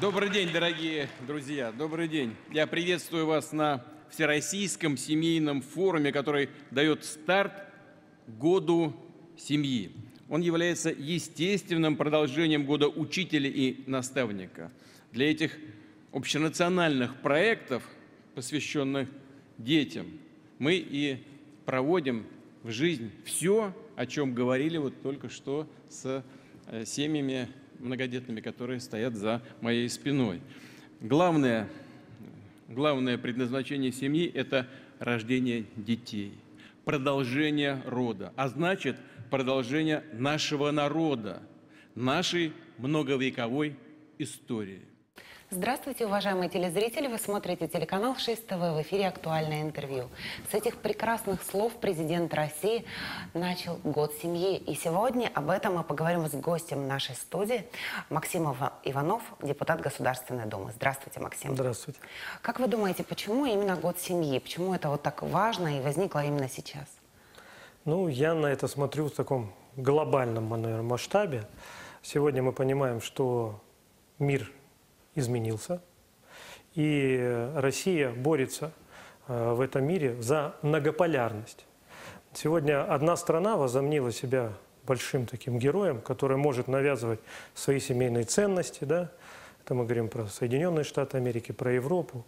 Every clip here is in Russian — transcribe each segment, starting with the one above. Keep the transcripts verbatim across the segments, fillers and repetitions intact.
Добрый день, дорогие друзья, добрый день. Я приветствую вас на Всероссийском семейном форуме, который дает старт Году семьи. Он является естественным продолжением Года учителя и наставника. Для этих общенациональных проектов, посвященных детям, мы и проводим в жизнь все, о чем говорили вот только что с семьями многодетными, которые стоят за моей спиной. Главное, главное предназначение семьи – это рождение детей, продолжение рода, а значит, продолжение нашего народа, нашей многовековой истории. Здравствуйте, уважаемые телезрители! Вы смотрите телеканал шесть тэ вэ, в эфире «Актуальное интервью». С этих прекрасных слов президент России начал Год семьи. И сегодня об этом мы поговорим с гостем нашей студии Максим Иванов, депутат Государственной Думы. Здравствуйте, Максим. Здравствуйте. Как вы думаете, почему именно Год семьи? Почему это вот так важно и возникло именно сейчас? Ну, я на это смотрю в таком глобальном, наверное, масштабе. Сегодня мы понимаем, что мир изменился, и Россия борется в этом мире за многополярность. Сегодня одна страна возомнила себя большим таким героем, который может навязывать свои семейные ценности, да? Это мы говорим про Соединенные Штаты Америки, про Европу.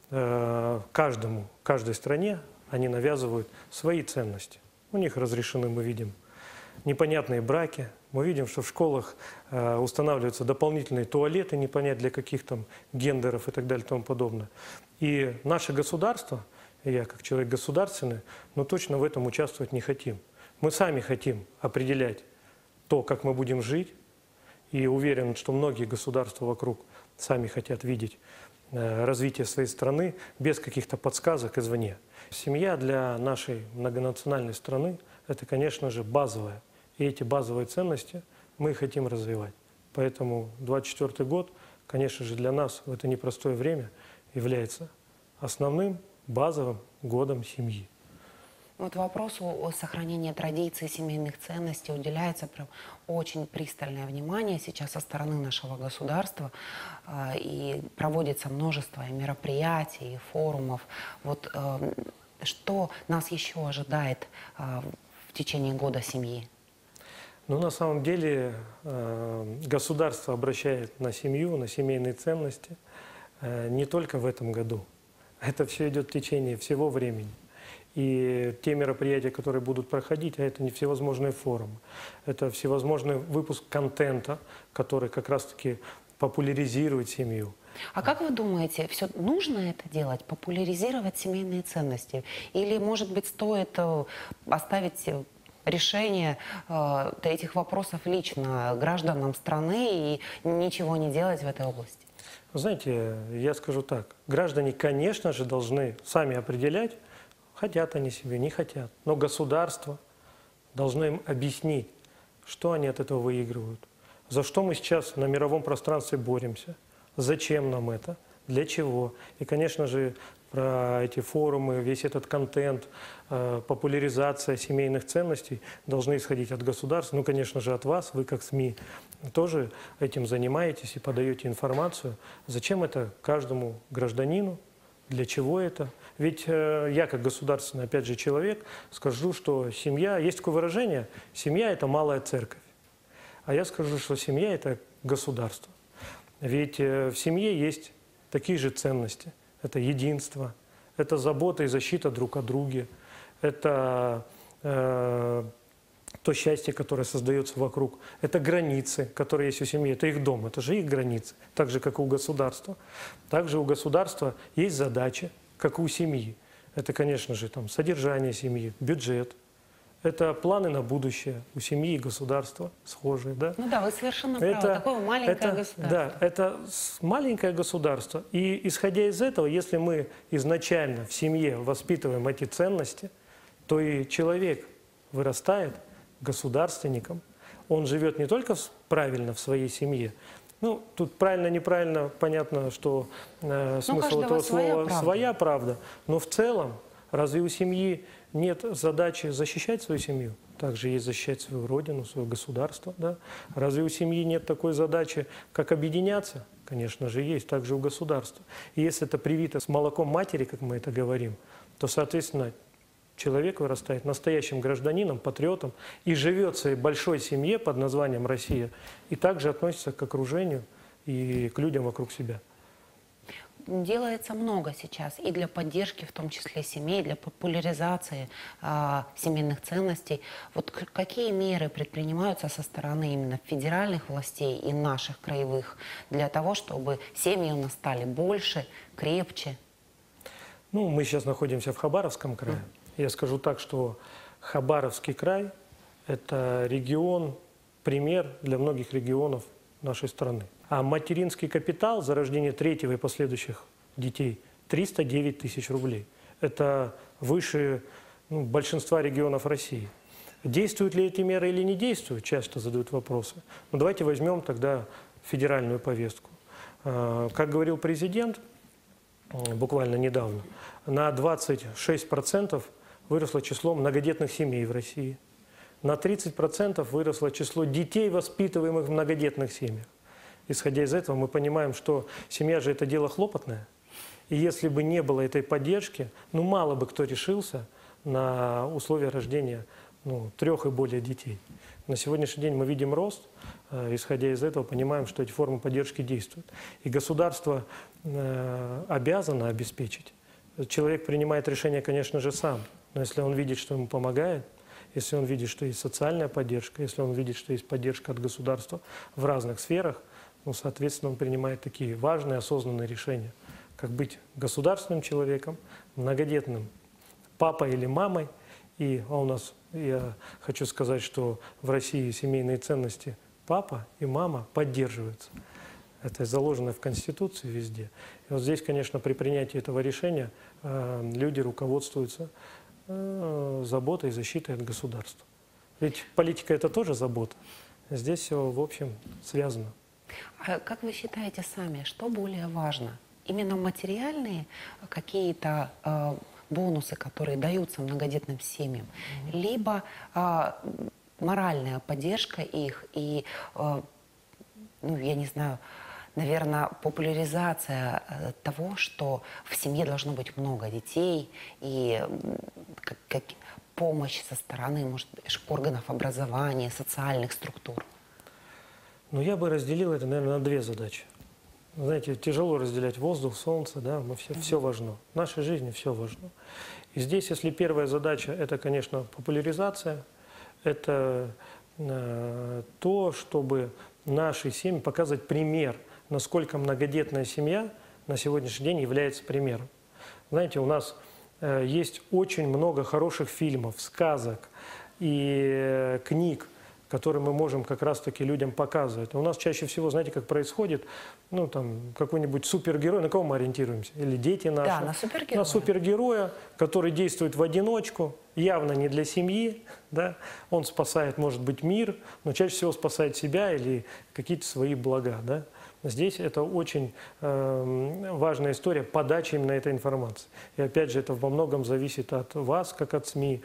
Каждому, каждой стране они навязывают свои ценности. У них разрешены, мы видим, непонятные браки. Мы видим, что в школах э, устанавливаются дополнительные туалеты, не понять для каких там гендеров и так далее и тому подобное. И наше государство, и я как человек государственный, но точно в этом участвовать не хотим. Мы сами хотим определять то, как мы будем жить, и уверен, что многие государства вокруг сами хотят видеть э, развитие своей страны без каких-то подсказок извне. Семья для нашей многонациональной страны – это, конечно же, базовая. И эти базовые ценности мы хотим развивать. Поэтому двадцать четвёртый год, конечно же, для нас в это непростое время является основным базовым годом семьи. Вот вопросу о сохранении традиций, семейных ценностей уделяется прям очень пристальное внимание сейчас со стороны нашего государства. И проводится множество мероприятий, и форумов. Вот что нас еще ожидает в течение года семьи? Ну, на самом деле, государство обращает на семью, на семейные ценности не только в этом году. Это все идет в течение всего времени. И те мероприятия, которые будут проходить, а это не всевозможные форумы, это всевозможный выпуск контента, который как раз-таки популяризирует семью. А как вы думаете, все нужно это делать, популяризировать семейные ценности? Или, может быть, стоит оставить решение э, этих вопросов лично гражданам страны и ничего не делать в этой области? Вы знаете, я скажу так. Граждане, конечно же, должны сами определять, хотят они себе, не хотят. Но государство должно им объяснить, что они от этого выигрывают. За что мы сейчас на мировом пространстве боремся, зачем нам это, для чего. И, конечно же, про эти форумы, весь этот контент, э, популяризация семейных ценностей должны исходить от государства, ну, конечно же, от вас, вы как СМИ тоже этим занимаетесь и подаете информацию. Зачем это каждому гражданину, для чего это? Ведь э, я как государственный, опять же, человек, скажу, что семья, есть такое выражение, семья – это малая церковь. А я скажу, что семья – это государство. Ведь э, в семье есть такие же ценности. Это единство, это забота и защита друг о друге, это э, то счастье, которое создается вокруг, это границы, которые есть у семьи, это их дом, это же их границы, так же, как и у государства. Также у государства есть задачи, как и у семьи. Это, конечно же, там, содержание семьи, бюджет. Это планы на будущее у семьи и государства схожие, да? Ну да, вы совершенно это, правы. Такое маленькое это, государство. Да, это маленькое государство. И исходя из этого, если мы изначально в семье воспитываем эти ценности, то и человек вырастает государственником. Он живет не только правильно в своей семье. Ну, тут правильно-неправильно, понятно, что э, смысл этого слова правда. своя правда. Но в целом, разве у семьи нет задачи защищать свою семью? Также есть защищать свою родину, свое государство. Да? Разве у семьи нет такой задачи, как объединяться Конечно же, есть, также у государства. И если это привито с молоком матери, как мы это говорим, то, соответственно, человек вырастает настоящим гражданином, патриотом и живет в своей большой семье под названием Россия, и также относится к окружению и к людям вокруг себя. Делается много сейчас и для поддержки, в том числе семей, для популяризации э, семейных ценностей. Вот какие меры предпринимаются со стороны именно федеральных властей и наших краевых для того, чтобы семьи у нас стали больше, крепче? Ну, мы сейчас находимся в Хабаровском крае. Я скажу так, что Хабаровский край – это регион, пример для многих регионов нашей страны. А материнский капитал за рождение третьего и последующих детей – триста девять тысяч рублей. Это выше ну, большинства регионов России. Действуют ли эти меры или не действуют, часто задают вопросы. Но давайте возьмем тогда федеральную повестку. Как говорил президент буквально недавно, на двадцать шесть процентов выросло число многодетных семей в России. На тридцать процентов выросло число детей, воспитываемых в многодетных семьях. Исходя из этого, мы понимаем, что семья же это дело хлопотное. И если бы не было этой поддержки, ну мало бы кто решился на условия рождения ну, трех и более детей. На сегодняшний день мы видим рост, исходя из этого, понимаем, что эти формы поддержки действуют. И государство э, обязано обеспечить. Человек принимает решение, конечно же, сам, но если он видит, что ему помогает, если он видит, что есть социальная поддержка, если он видит, что есть поддержка от государства в разных сферах, ну, соответственно, он принимает такие важные, осознанные решения, как быть государственным человеком, многодетным папой или мамой. И а у нас, я хочу сказать, что в России семейные ценности папа и мама поддерживаются. Это заложено в Конституции везде. И вот здесь, конечно, при принятии этого решения э, люди руководствуются э, заботой и защитой от государства. Ведь политика – это тоже забота. Здесь все, в общем, связано. А как вы считаете сами, что более важно? Именно материальные какие-то э, бонусы, которые даются многодетным семьям, mm-hmm. либо э, моральная поддержка их и, э, ну, я не знаю, наверное, популяризация э, того, что в семье должно быть много детей и э, как, как, помощь со стороны, может быть, органов образования, социальных структур? Ну, я бы разделил это, наверное, на две задачи. Знаете, тяжело разделять воздух, солнце, да, мы все, все важно. В нашей жизни все важно. И здесь, если первая задача, это, конечно, популяризация, это э, то, чтобы нашей семье показывать пример, насколько многодетная семья на сегодняшний день является примером. Знаете, у нас э, есть очень много хороших фильмов, сказок и э, книг, которые мы можем как раз-таки людям показывать. У нас чаще всего, знаете, как происходит, ну, там, какой-нибудь супергерой, на кого мы ориентируемся? Или дети наши. Да, на супергероя. На супергероя, который действует в одиночку, явно не для семьи, да. Он спасает, может быть, мир, но чаще всего спасает себя или какие-то свои блага, да. Здесь это очень э, важная история подачи именно этой информации. И опять же, это во многом зависит от вас, как от СМИ,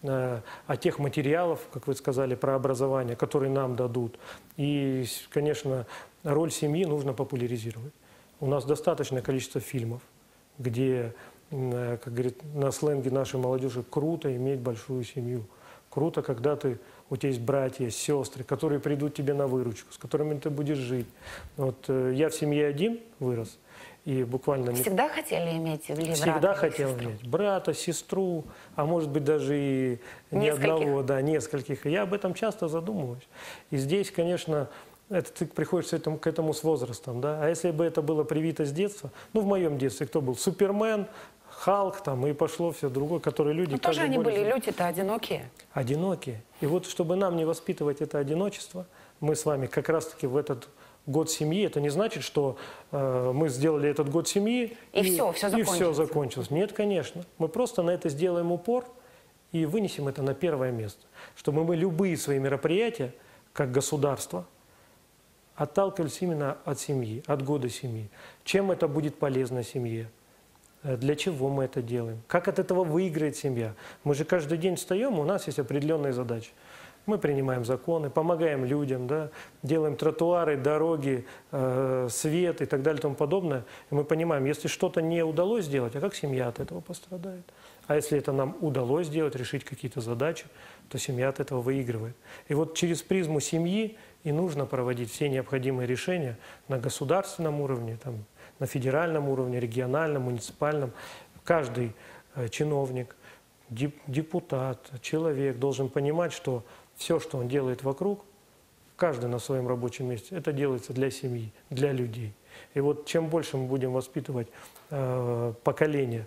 от тех материалов, как вы сказали, про образование, которые нам дадут. И, конечно, роль семьи нужно популяризировать. У нас достаточное количество фильмов, где, как говорит на сленге нашей молодежи, круто иметь большую семью. Круто, когда ты, у тебя есть братья, сестры, которые придут тебе на выручку, с которыми ты будешь жить. Вот я в семье один вырос. И буквально... Всегда хотели иметь или Всегда брата, хотел или иметь брата, сестру, а может быть даже и не нескольких. одного, да, нескольких. И я об этом часто задумываюсь. И здесь, конечно, это ты приходишь к этому, к этому с возрастом, да. А если бы это было привито с детства, ну, в моем детстве кто был? Супермен, Халк, там, и пошло все другое, которые люди... Но тоже они более... были люди-то одинокие. Одинокие. И вот, чтобы нам не воспитывать это одиночество, мы с вами как раз-таки в этот... Год семьи, это не значит, что э, мы сделали этот год семьи и, и, все, все и все закончилось. закончилось. Нет, конечно. Мы просто на это сделаем упор и вынесем это на первое место. Чтобы мы любые свои мероприятия, как государство, отталкивались именно от семьи, от года семьи. Чем это будет полезно семье? Для чего мы это делаем? Как от этого выиграет семья? Мы же каждый день встаем, у нас есть определенные задачи. Мы принимаем законы, помогаем людям, да, делаем тротуары, дороги, э, свет и так далее и тому подобное. И мы понимаем, если что-то не удалось сделать, а как семья от этого пострадает? А если это нам удалось сделать, решить какие-то задачи, то семья от этого выигрывает. И вот через призму семьи и нужно проводить все необходимые решения на государственном уровне, там, на федеральном уровне, региональном, муниципальном. Каждый э, чиновник, депутат, человек должен понимать, что все, что он делает вокруг, каждый на своем рабочем месте, это делается для семьи, для людей. И вот чем больше мы будем воспитывать э, поколение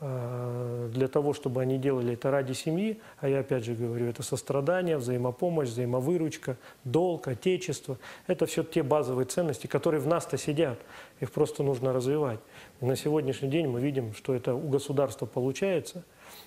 э, для того, чтобы они делали это ради семьи, а я опять же говорю, это сострадание, взаимопомощь, взаимовыручка, долг, отечество, это все те базовые ценности, которые в нас-то сидят, их просто нужно развивать. И на сегодняшний день мы видим, что это у государства получается,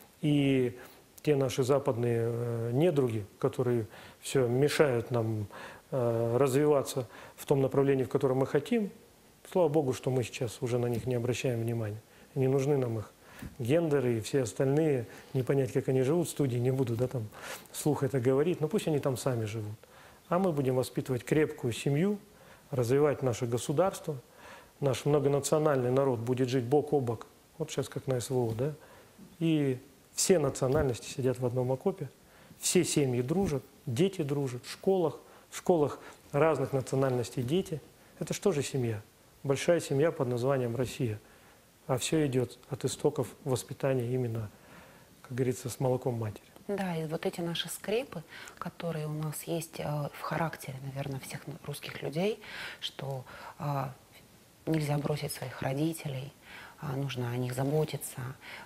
и те наши западные э, недруги, которые все мешают нам э, развиваться в том направлении, в котором мы хотим, слава Богу, что мы сейчас уже на них не обращаем внимания. Не нужны нам их гендеры и все остальные, не понять, как они живут в студии, не буду, да, там, вслух это говорить, но пусть они там сами живут. А мы будем воспитывать крепкую семью, развивать наше государство, наш многонациональный народ будет жить бок о бок, вот сейчас как на СВО, да, и все национальности сидят в одном окопе, все семьи дружат, дети дружат, в школах, в школах разных национальностей дети. Это что же семья? Большая семья под названием Россия. А все идет от истоков воспитания именно, как говорится, с молоком матери. Да, и вот эти наши скрепы, которые у нас есть э, в характере, наверное, всех русских людей, что э, нельзя бросить своих родителей, нужно о них заботиться,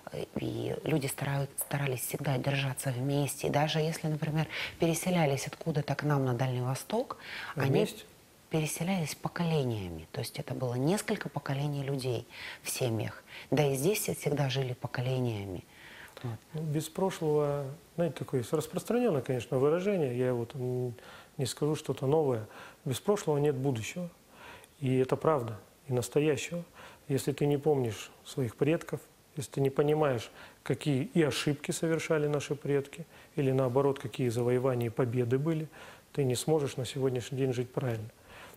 и люди стараются, старались всегда держаться вместе. И даже если, например, переселялись откуда-то к нам на Дальний Восток, вместе? Они переселялись поколениями. То есть это было несколько поколений людей в семьях. Да и здесь все всегда жили поколениями. Вот. Без прошлого, знаете, такое распространенное, конечно, выражение, я вот не скажу что-то новое. Без прошлого нет будущего. И это правда, и настоящего. Если ты не помнишь своих предков, если ты не понимаешь, какие и ошибки совершали наши предки, или наоборот, какие завоевания и победы были, ты не сможешь на сегодняшний день жить правильно.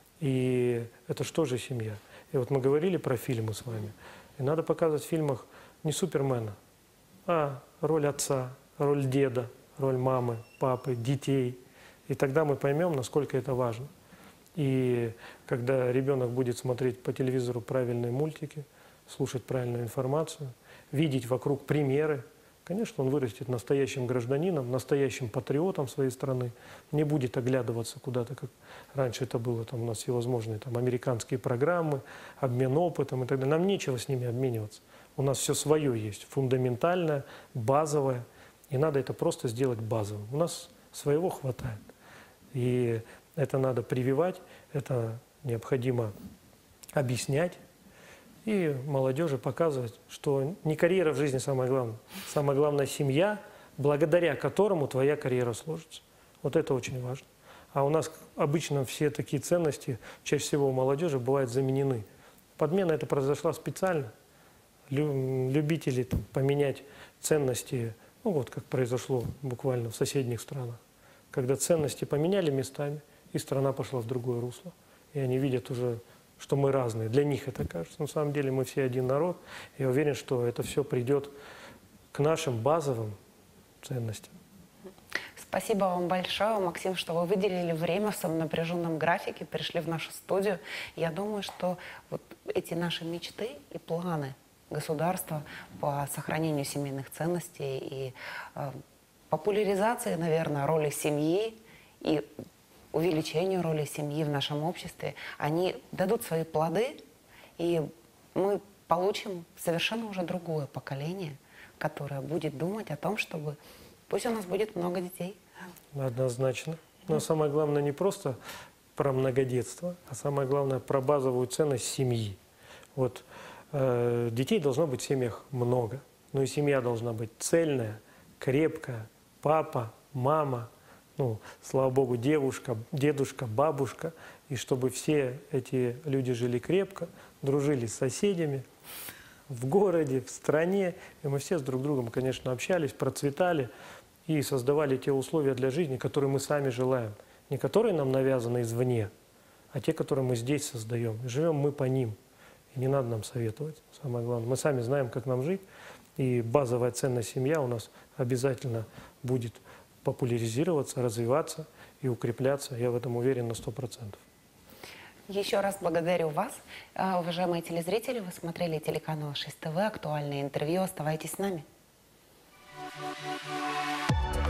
И это что же семья? И вот мы говорили про фильмы с вами. И надо показывать в фильмах не Супермена, а роль отца, роль деда, роль мамы, папы, детей. И тогда мы поймем, насколько это важно. И когда ребенок будет смотреть по телевизору правильные мультики, слушать правильную информацию, видеть вокруг примеры, конечно, он вырастет настоящим гражданином, настоящим патриотом своей страны, не будет оглядываться куда-то, как раньше это было, там у нас всевозможные там, американские программы, обмен опытом и так далее. Нам нечего с ними обмениваться. У нас все свое есть, фундаментальное, базовое, и надо это просто сделать базовым. У нас своего хватает. И это надо прививать, это необходимо объяснять и молодежи показывать, что не карьера в жизни самое главное. Самое главное – семья, благодаря которому твоя карьера сложится. Вот это очень важно. А у нас обычно все такие ценности, чаще всего у молодежи, бывают заменены. Подмена это произошла специально. Любители там, поменять ценности, ну вот как произошло буквально в соседних странах, когда ценности поменяли местами, и страна пошла в другое русло. И они видят уже, что мы разные. Для них это кажется. На самом деле мы все один народ. Я уверен, что это все придет к нашим базовым ценностям. Спасибо вам большое, Максим, что вы выделили время в своем напряженном графике, пришли в нашу студию. Я думаю, что вот эти наши мечты и планы государства по сохранению семейных ценностей и э, популяризации, наверное, роли семьи и увеличению роли семьи в нашем обществе, они дадут свои плоды, и мы получим совершенно уже другое поколение, которое будет думать о том, чтобы пусть у нас будет много детей. Однозначно. Но самое главное не просто про многодетство, а самое главное про базовую ценность семьи. Вот э, детей должно быть в семьях много, но и семья должна быть цельная, крепкая, папа, мама, ну, слава Богу, девушка, дедушка, бабушка, и чтобы все эти люди жили крепко, дружили с соседями в городе, в стране, и мы все с друг другом, конечно, общались, процветали, и создавали те условия для жизни, которые мы сами желаем. Не которые нам навязаны извне, а те, которые мы здесь создаем. И живем мы по ним. И не надо нам советовать, самое главное. Мы сами знаем, как нам жить. И базовая ценность семья у нас обязательно будет популяризироваться, развиваться и укрепляться. Я в этом уверен на сто процентов. Еще раз благодарю вас. А, Уважаемые телезрители, вы смотрели телеканал шесть ТВ, актуальное интервью. Оставайтесь с нами.